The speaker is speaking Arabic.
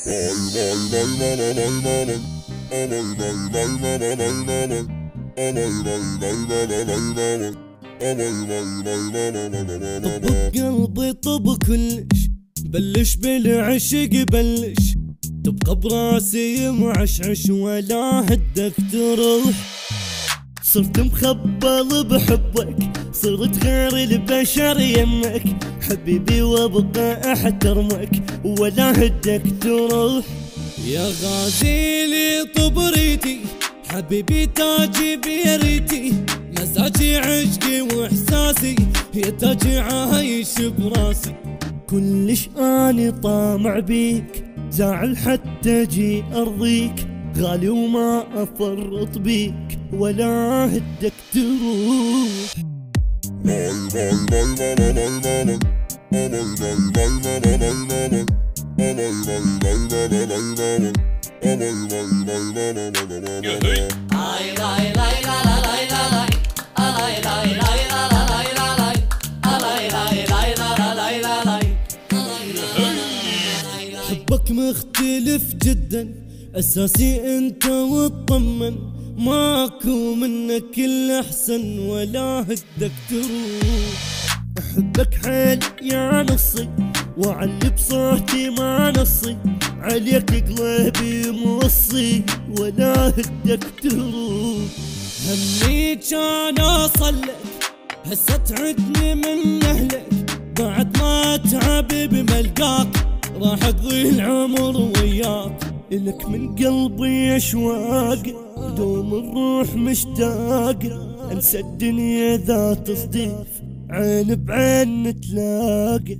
طب قلبي طب كلش بلش بالعشق بلش تبقى براسي معشعش ولا هدك تروح. صرت مخبل بحبك صرت غير البشر يمك حبيبي وابقى احترمك ولا هدك تروح. يا غازيلي طبريتي حبيبي تاجي بيريتي مزاجي عشقي واحساسي يا تاجي عايش براسي. كلش اني طامع بيك زعل حتى اجي ارضيك غالي وما افرط بيك ولا هدك تروح. حبك مختلف جدا اساسي انت واطمن ماكو منك الاحسن ولا هدك تروح. احبك حيل يا نصي وعلي بصوتي ما نصي عليك قلبي موصي ولا هدك تروح. همي كان اوصلك هسه تعدني من اهلك بعد ما اتعب بملقاك راح اقضي العمر وياك. إلك من قلبي اشواق دوم الروح مشتاق انسى الدنيا ذات صديف عين بعين نتلاقى.